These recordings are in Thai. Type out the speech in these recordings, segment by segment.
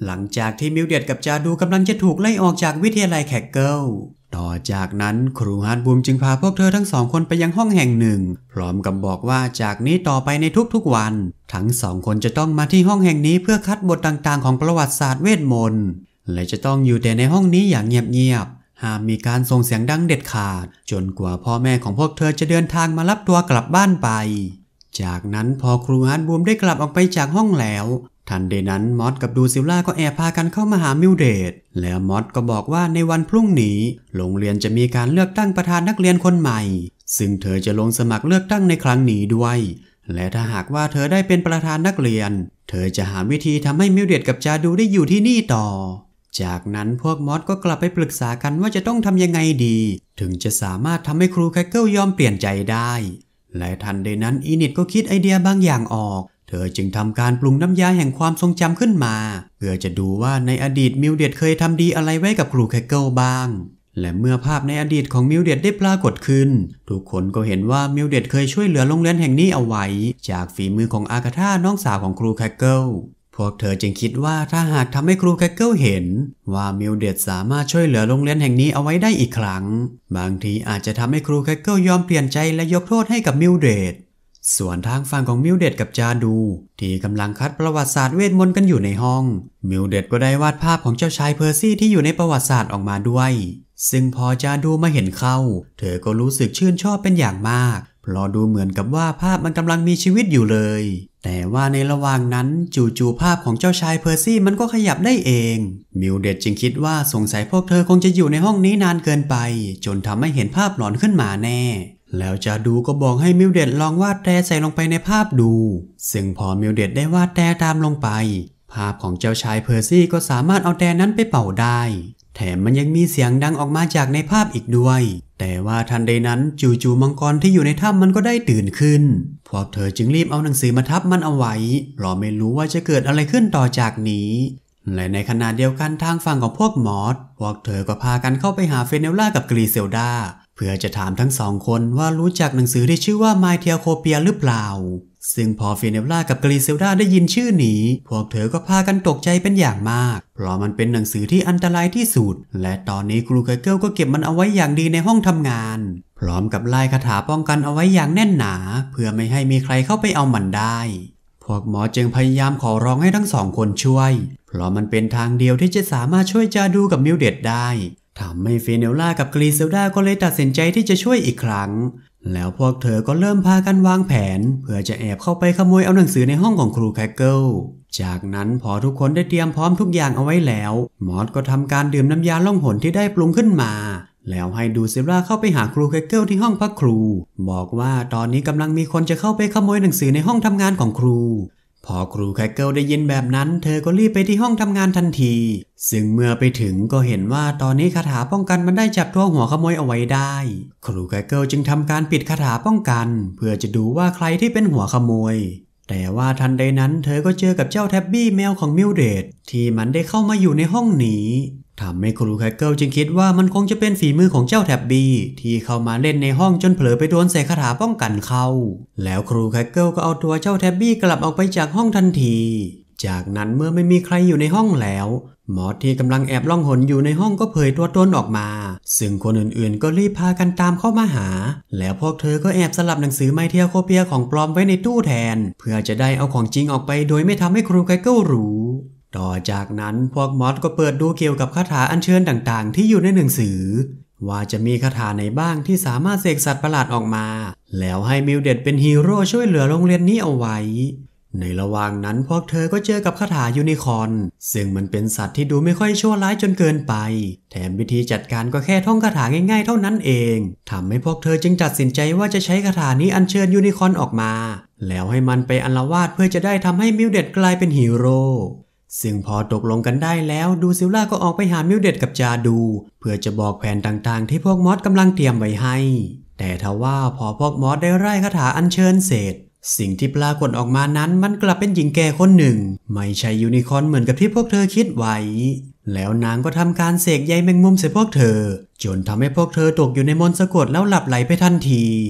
หลังจากที่มิลเดดกับจาดูกำลังจะถูกไล่ออกจากวิทยาลัยแคกเกิลต่อจากนั้นครูฮาร์ดบูมจึงพาพวกเธอทั้งสองคนไปยังห้องแห่งหนึ่งพร้อมกับบอกว่าจากนี้ต่อไปในทุกๆวันทั้งสองคนจะต้องมาที่ห้องแห่งนี้เพื่อคัดบทต่างๆของประวัติศาสตร์เวทมนต์และจะต้องอยู่แต่ในห้องนี้อย่างเงียบๆห้ามมีการส่งเสียงดังเด็ดขาดจนกว่าพ่อแม่ของพวกเธอจะเดินทางมารับตัวกลับบ้านไปจากนั้นพอครูฮาร์ดบูมได้กลับออกไปจากห้องแล้วทันใดนั้นมอสกับดูซิลล่าก็แอบพากันเข้ามาหามิลเดดแล้วมอสก็บอกว่าในวันพรุ่งนี้โรงเรียนจะมีการเลือกตั้งประธานนักเรียนคนใหม่ซึ่งเธอจะลงสมัครเลือกตั้งในครั้งนี้ด้วยและถ้าหากว่าเธอได้เป็นประธานนักเรียนเธอจะหาวิธีทำให้มิลเดดกับจาดูได้อยู่ที่นี่ต่อจากนั้นพวกมอสก็กลับไปปรึกษากันว่าจะต้องทำยังไงดีถึงจะสามารถทำให้ครูแคกเกิลยอมเปลี่ยนใจได้และทันใดนั้นอีนิดก็คิดไอเดียบางอย่างออกเธอจึงทำการปรุงน้ำยาแห่งความทรงจำขึ้นมาเพื่อจะดูว่าในอดีตมิลเดดเคยทำดีอะไรไว้กับครูแคกเกิลบ้างและเมื่อภาพในอดีตของมิลเดดได้ปรากฏขึ้นทุกคนก็เห็นว่ามิลเดดเคยช่วยเหลือโรงเรียนแห่งนี้เอาไว้จากฝีมือของอากาธาน้องสาวของครูแคกเกิลพวกเธอจึงคิดว่าถ้าหากทำให้ครูแคกเกิลเห็นว่ามิลเดดสามารถช่วยเหลือโรงเรียนแห่งนี้เอาไว้ได้อีกครั้งบางทีอาจจะทำให้ครูแคกเกิลยอมเปลี่ยนใจและยกโทษให้กับมิลเดดส่วนทางฝั่งของมิลเดดกับจาดูที่กำลังคัดประวัติศาสตร์เวทมนต์กันอยู่ในห้องมิลเดดก็ได้วาดภาพของเจ้าชายเพอร์ซี่ที่อยู่ในประวัติศาสตร์ออกมาด้วยซึ่งพอจาดูมาเห็นเข้าเธอก็รู้สึกชื่นชอบเป็นอย่างมากเพราะดูเหมือนกับว่าภาพมันกำลังมีชีวิตอยู่เลยแต่ว่าในระหว่างนั้นจู่ๆภาพของเจ้าชายเพอร์ซี่มันก็ขยับได้เองมิลเดดจึงคิดว่าสงสัยพวกเธอคงจะอยู่ในห้องนี้นานเกินไปจนทำให้เห็นภาพหลอนขึ้นมาแน่แล้วจาดูก็บอกให้มิลเดดลองวาดแตรใส่ลงไปในภาพดูซึ่งพอมิลเดดได้วาดแตรตามลงไปภาพของเจ้าชายเพอร์ซี่ก็สามารถเอาแตรนั้นไปเป่าได้แถมมันยังมีเสียงดังออกมาจากในภาพอีกด้วยแต่ว่าทันใดนั้นจู่ๆมังกรที่อยู่ในถ้ำมันก็ได้ตื่นขึ้นพวกเธอจึงรีบเอาหนังสือมาทับมันเอาไว้เพราะไม่รู้ว่าจะเกิดอะไรขึ้นต่อจากนี้และในขณะเดียวกันทางฝั่งของพวกมอสพวกเธอก็พากันเข้าไปหาเฟเนลล่ากับกรีเซลดาเพื่อจะถามทั้งสองคนว่ารู้จักหนังสือที่ชื่อว่าไมเทียโคเปียหรือเปล่าซึ่งพอเฟเนลล่ากับกรีเซลดาได้ยินชื่อนี้พวกเธอก็พากันตกใจเป็นอย่างมากเพราะมันเป็นหนังสือที่อันตรายที่สุดและตอนนี้ครูแคกเกิลก็เก็บมันเอาไว้อย่างดีในห้องทำงานพร้อมกับลายคาถาป้องกันเอาไว้อย่างแน่นหนาเพื่อไม่ให้มีใครเข้าไปเอามันได้พวกหมอจึงพยายามขอร้องให้ทั้งสองคนช่วยเพราะมันเป็นทางเดียวที่จะสามารถช่วยจาดูกับมิลเดดได้ทำให้เฟเนลล่ากับกรีเซลดาก็เลยตัดสินใจที่จะช่วยอีกครั้งแล้วพวกเธอก็เริ่มพากันวางแผนเพื่อจะแอบเข้าไปขโมยเอาหนังสือในห้องของครูแคกเกิลจากนั้นพอทุกคนได้เตรียมพร้อมทุกอย่างเอาไว้แล้วมอสก็ทำการดื่มน้ำยาล่องหนที่ได้ปรุงขึ้นมาแล้วให้ดูซิล่าเข้าไปหาครูแคกเกิลที่ห้องพักครูบอกว่าตอนนี้กำลังมีคนจะเข้าไปขโมยหนังสือในห้องทำงานของครูพอครูแคกเกิลได้ยินแบบนั้นเธอก็รีบไปที่ห้องทำงานทันทีซึ่งเมื่อไปถึงก็เห็นว่าตอนนี้คาถาป้องกันมันได้จับตัวหัวขโมยเอาไว้ได้ครูแคกเกิลจึงทำการปิดคาถาป้องกันเพื่อจะดูว่าใครที่เป็นหัวขโมยแต่ว่าทันใดนั้นเธอก็เจอกับเจ้าแท็บบี้แมวของมิลเดดที่มันได้เข้ามาอยู่ในห้องนี้ทำให้ครูแคกเกิลจึงคิดว่ามันคงจะเป็นฝีมือของเจ้าแท็บบี้ที่เข้ามาเล่นในห้องจนเผลอไปโดนใส่คาถาป้องกันเข้าแล้วครูแคกเกิลก็เอาตัวเจ้าแท็บบี้กลับออกไปจากห้องทันทีจากนั้นเมื่อไม่มีใครอยู่ในห้องแล้วมอสที่กำลังแอบล่องหนอยู่ในห้องก็เผยตัวตนออกมาซึ่งคนอื่นๆก็รีบพากันตามเข้ามาหาแล้วพวกเธอก็แอบสลับหนังสือไมเทียโคเปียของปลอมไว้ในตู้แทนเพื่อจะได้เอาของจริงออกไปโดยไม่ทำให้ครูแคกเกิลรู้ต่อจากนั้นพวกมอสก็เปิดดูเกี่ยวกับคาถาอัญเชิญต่างๆที่อยู่ในหนังสือว่าจะมีคาถาไหนบ้างที่สามารถเสกสัตว์ประหลาดออกมาแล้วให้มิลเดดเป็นฮีโร่ช่วยเหลือโรงเรียนนี้เอาไว้ในระหว่างนั้นพวกเธอก็เจอกับคาถายูนิคอร์นซึ่งมันเป็นสัตว์ที่ดูไม่ค่อยชั่วร้ายจนเกินไปแถมวิธีจัดการก็แค่ท่องคาถาง่ายๆเท่านั้นเองทำให้พวกเธอจึงตัดสินใจว่าจะใช้คาถานี้อัญเชิญยูนิคอร์นออกมาแล้วให้มันไปอาละวาดเพื่อจะได้ทำให้มิลเดดกลายเป็นฮีโร่ซึ่งพอตกลงกันได้แล้วดูซิลล่าก็ออกไปหามิลเดดกับจาดูเพื่อจะบอกแผนต่างๆที่พวกมอสกำลังเตรียมไว้ให้แต่ทว่าพอพวกมอสได้ไล่คาถาอัญเชิญเสร็จสิ่งที่ปรากฏออกมานั้นมันกลับเป็นหญิงแก่คนหนึ่งไม่ใช่ยูนิคอร์นเหมือนกับที่พวกเธอคิดไว้แล้วนางก็ทำการเสกใยแมงมุมใส่พวกเธอจนทำให้พวกเธอตกอยู่ในมนต์สะกดแล้วหลับไหลไปทันที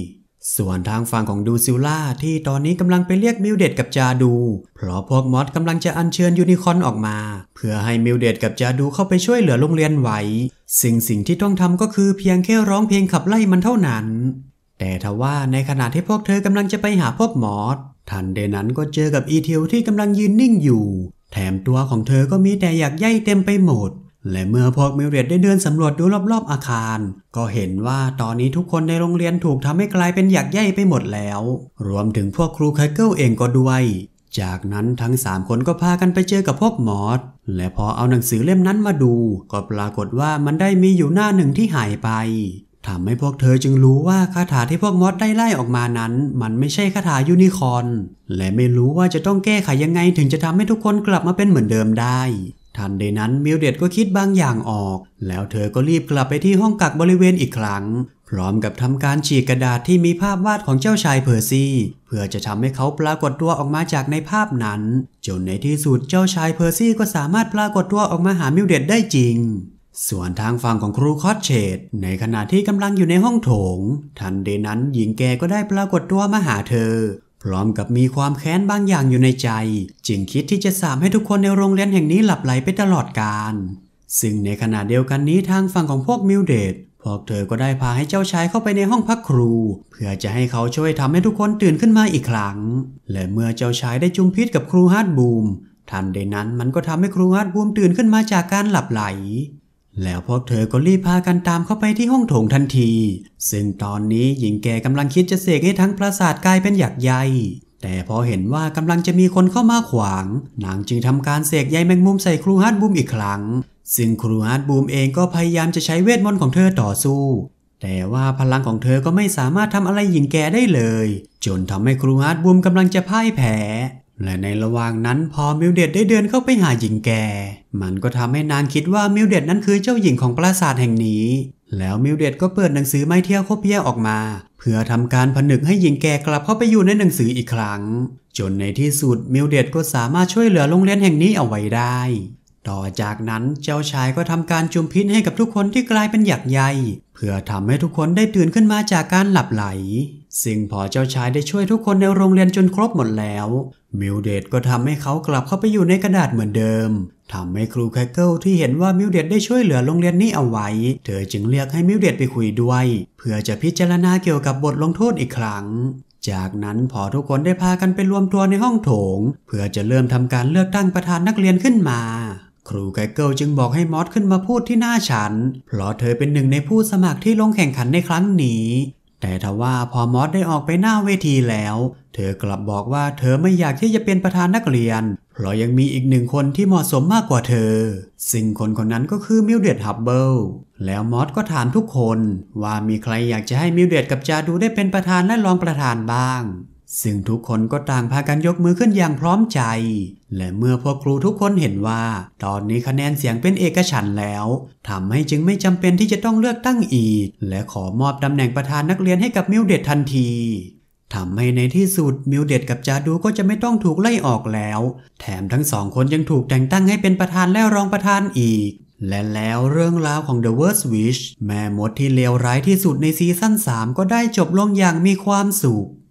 ส่วนทางฝั่งของดูซิลล่าที่ตอนนี้กำลังไปเรียกมิลเดดกับจาดูเพราะพวกมอสกำลังจะอัญเชิญยูนิคอร์นออกมาเพื่อให้มิลเดดกับจาดูเข้าไปช่วยเหลือโรงเรียนไว้สิ่งที่ต้องทำก็คือเพียงแค่ร้องเพลงขับไล่มันเท่านั้นแต่ทว่าในขณะที่พวกเธอกำลังจะไปหาพวกมอสทันใดนั้นก็เจอกับอีเทลที่กำลังยืนนิ่งอยู่แถมตัวของเธอก็มีแต่หยักใยเต็มไปหมดและเมื่อพวกมิลเดดได้เดินสำรวจดูรอบๆอาคารก็เห็นว่าตอนนี้ทุกคนในโรงเรียนถูกทำให้กลายเป็นหยักใยไปหมดแล้วรวมถึงพวกครูไคเกิลเองก็ด้วยจากนั้นทั้ง3คนก็พากันไปเจอกับพวกมอสและพอเอาหนังสือเล่มนั้นมาดูก็ปรากฏว่ามันได้มีอยู่หน้าหนึ่งที่หายไปทำให้พวกเธอจึงรู้ว่าคาถาที่พวกมอสได้ไล่ออกมานั้นมันไม่ใช่คาถายูนิคอร์นและไม่รู้ว่าจะต้องแก้ไขยังไงถึงจะทำให้ทุกคนกลับมาเป็นเหมือนเดิมได้ทันใดนั้นมิลเดดก็คิดบางอย่างออกแล้วเธอก็รีบกลับไปที่ห้องกักบริเวณอีกครั้งพร้อมกับทำการฉีกกระดาษที่มีภาพวาดของเจ้าชายเพอร์ซี่เพื่อจะทำให้เขาปรากฏตัวออกมาจากในภาพนั้นจนในที่สุดเจ้าชายเพอร์ซี่ก็สามารถปรากฏตัวออกมาหามิลเดดได้จริงส่วนทางฝั่งของครูคอสเชดในขณะที่กำลังอยู่ในห้องโถงทันใดนั้นหญิงแก่ก็ได้ปรากฏตัวมาหาเธอพร้อมกับมีความแค้นบางอย่างอยู่ในใจจึงคิดที่จะสาปให้ทุกคนในโรงเรียนแห่งนี้หลับไหลไปตลอดกาลซึ่งในขณะเดียวกันนี้ทางฝั่งของพวกมิลเดดพวกเธอก็ได้พาให้เจ้าชายเข้าไปในห้องพักครูเพื่อจะให้เขาช่วยทำให้ทุกคนตื่นขึ้นมาอีกครั้งและเมื่อเจ้าชายได้จุมพิษกับครูฮาร์ดบูมทันใดนั้นมันก็ทำให้ครูฮาร์ดบูมตื่นขึ้นมาจากการหลับไหลแล้วพวกเธอก็รีบพากันตามเข้าไปที่ห้องโถงทันทีซึ่งตอนนี้หญิงแก่กำลังคิดจะเสกให้ทั้งปราสาทกลายเป็นหยักใยแต่พอเห็นว่ากำลังจะมีคนเข้ามาขวางนางจึงทำการเสกใยแมงมุมใส่ครูฮาร์ดบูมอีกครั้งซึ่งครูฮาร์ดบูมเองก็พยายามจะใช้เวทมนต์ของเธอต่อสู้แต่ว่าพลังของเธอก็ไม่สามารถทำอะไรหญิงแก่ได้เลยจนทำให้ครูฮาร์ดบูมกำลังจะพ่ายแพ้และในระหว่างนั้นพอมิลเดดได้เดินเข้าไปหาหญิงแก่มันก็ทำให้นางคิดว่ามิลเดดนั้นคือเจ้าหญิงของปราสาทแห่งนี้แล้วมิลเดดก็เปิดหนังสือไมเทียโคเปียออกมาเพื่อทำการผนึกให้หญิงแก่กลับเข้าไปอยู่ในหนังสืออีกครั้งจนในที่สุดมิลเดดก็สามารถช่วยเหลือโรงเรียนแห่งนี้เอาไว้ได้ต่อจากนั้นเจ้าชายก็ทำการจุมพิษให้กับทุกคนที่กลายเป็นหยักใยเพื่อทำให้ทุกคนได้ตื่นขึ้นมาจากการหลับไหลซึ่งพอเจ้าชายได้ช่วยทุกคนในโรงเรียนจนครบหมดแล้วมิลเดดก็ทำให้เขากลับเข้าไปอยู่ในกระดาษเหมือนเดิมทำให้ครูแคคเกิลที่เห็นว่ามิลเดดได้ช่วยเหลือโรงเรียนนี้เอาไว้เธอจึงเรียกให้มิลเดดไปคุยด้วยเพื่อจะพิจารณาเกี่ยวกับบทลงโทษอีกครั้งจากนั้นพอทุกคนได้พากันไปรวมตัวในห้องโถงเพื่อจะเริ่มทำการเลือกตั้งประธานนักเรียนขึ้นมาครูแคคเกิลจึงบอกให้มอสขึ้นมาพูดที่หน้าชั้นเพราะเธอเป็นหนึ่งในผู้สมัครที่ลงแข่งขันในครั้งนี้แต่ทว่าพอมอสได้ออกไปหน้าเวทีแล้วเธอกลับบอกว่าเธอไม่อยากที่จะเป็นประธานนักเรียนเพราะยังมีอีกหนึ่งคนที่เหมาะสมมากกว่าเธอซึ่งคนนั้นก็คือมิลเดดฮับเบิลแล้วมอสก็ถามทุกคนว่ามีใครอยากจะให้มิลเดดกับจาดูได้เป็นประธานและรองประธานบ้างซึ่งทุกคนก็ต่างพากันยกมือขึ้นอย่างพร้อมใจและเมื่อพวกครูทุกคนเห็นว่าตอนนี้คะแนนเสียงเป็นเอกฉันท์แล้วทำให้จึงไม่จำเป็นที่จะต้องเลือกตั้งอีกและขอมอบตำแหน่งประธานนักเรียนให้กับมิลเดดทันทีทำให้ในที่สุดมิลเดดกับจาดูก็จะไม่ต้องถูกไล่ออกแล้วแถมทั้งสองคนยังถูกแต่งตั้งให้เป็นประธานและรองประธานอีกและแล้วเรื่องราวของ The Worst Witch แม่มดที่เลวร้ายที่สุดในซีซั่น 3ก็ได้จบลงอย่างมีความสุข